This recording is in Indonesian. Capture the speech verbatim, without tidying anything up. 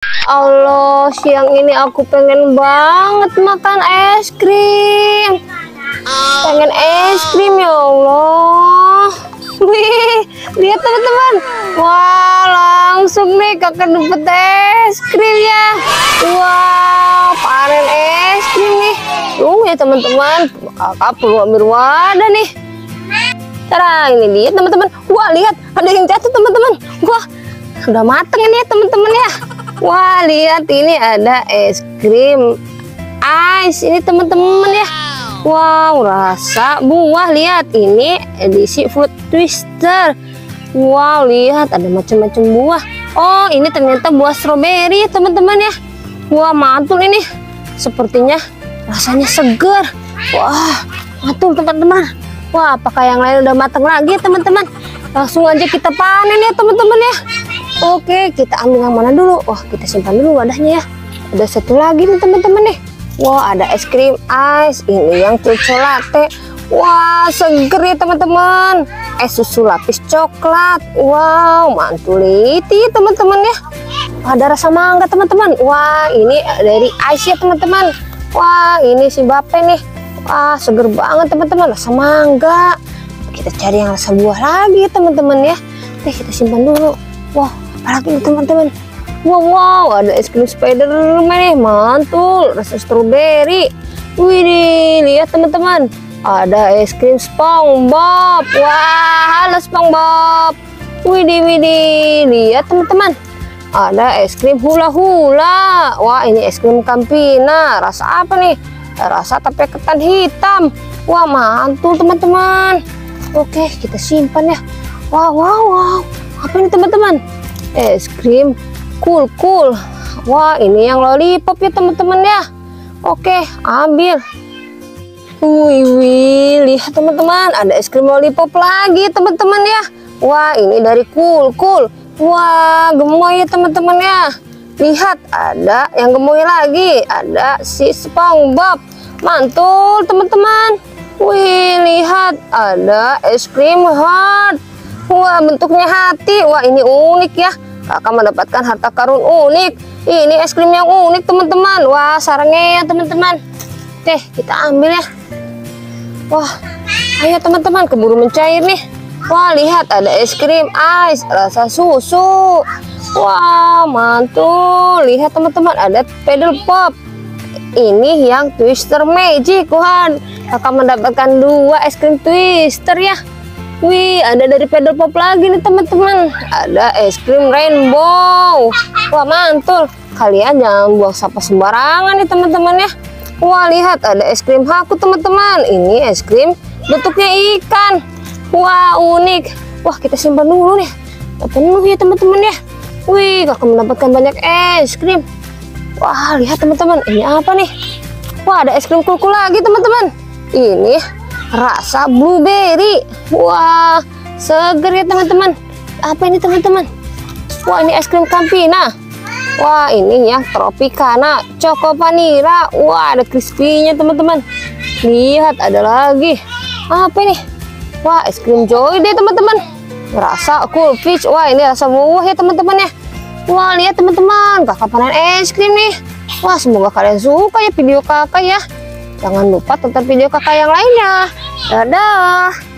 Allah, siang ini aku pengen banget makan es krim. Pengen es krim ya Allah. Wih, lihat teman-teman. Wah, langsung nih kakak dapat es krim ya. Wow, panen es krim nih. Tunggu ya teman-teman, kakak perlu ambil wadah nih. Tara, ini dia teman-teman. Wah, lihat ada yang jatuh teman-teman. Wah, udah mateng ini ya teman-teman ya. Wah, lihat ini ada es krim ice ini teman-teman ya. Wow, rasa buah. Lihat ini edisi fruit twister. Wow, lihat ada macam-macam buah. Oh, ini ternyata buah stroberi ya teman-teman ya. Wah, mantul ini. Sepertinya rasanya segar. Wah, mantul teman-teman. Wah, apakah yang lain udah matang lagi teman-teman? Langsung aja kita panen ya teman-teman ya. Oke, kita ambil yang mana dulu? Wah, kita simpan dulu wadahnya ya. Ada satu lagi nih teman-teman nih. Wah, ada es krim ice. Ini yang coklat. Wah, seger ya teman-teman. Es susu lapis coklat. Wow, mantul itu teman-teman ya. Ada rasa mangga teman-teman. Wah, ini dari ice ya teman-teman. Wah, ini si Bape nih. Wah, seger banget teman-teman. Rasa mangga. Kita cari yang rasa buah lagi teman-teman ya. Oke, kita simpan dulu. Wah, apalagi nih teman-teman. Wow, wow, ada es krim Spiderman nih, mantul, rasa stroberi. Wih, lihat teman-teman, ada es krim SpongeBob. Wah, halo SpongeBob. Widih, widih, lihat teman-teman, ada es krim hula-hula. Wah, ini es krim Campina. Rasa apa nih? Rasa tape ketan hitam. Wah, mantul teman-teman. Oke, kita simpan ya. Wow, wow, wow. Apa ini teman-teman? Es krim Cool Cool. Wah, ini yang lollipop ya teman-teman ya. Oke, ambil. Wih, wih, lihat teman-teman, ada es krim lollipop lagi teman-teman ya. Wah, ini dari Cool Cool. Wah, gemoy ya teman-teman ya. Lihat, ada yang gemoy lagi. Ada si SpongeBob. Mantul teman-teman. Wih, lihat, ada es krim heart. Wah, bentuknya hati. Wah, ini unik ya. Kakak mendapatkan harta karun unik. Ini es krim yang unik teman-teman. Wah, sarangnya ya teman-teman. Oke, kita ambil ya. Wah, ayo teman-teman, keburu mencair nih. Wah, lihat ada es krim ice rasa susu. Wah, mantul. Lihat teman-teman, ada pedal pop. Ini yang twister magic. Wah, kakak mendapatkan dua es krim twister ya. Wih, ada dari pedal pop lagi nih teman-teman. Ada es krim rainbow. Wah, mantul. Kalian jangan buang sampah sembarangan nih teman-teman ya. Wah, lihat ada es krim haku teman-teman. Ini es krim bentuknya ikan. Wah, unik. Wah, kita simpan dulu nih. Penuh ya teman-teman ya. Wih, kakak mendapatkan banyak es krim. Wah, lihat teman-teman, ini apa nih? Wah, ada es krim kuku lagi teman-teman. Ini rasa blueberry. Wah, seger ya teman-teman. Apa ini teman-teman? Wah, ini es krim Campina. Wah, ini yang Tropicana Choco Vanilla. Wah, ada crispy-nya teman-teman. Lihat, ada lagi. Apa ini? Wah, es krim Joy deh teman-teman. Rasa Cool Fish. Wah, ini rasa buah ya teman-teman ya. Wah, lihat teman-teman, kakak panen es krim nih. Wah, semoga kalian suka ya video kakak ya. Jangan lupa tonton video kakak yang lainnya. Dadah.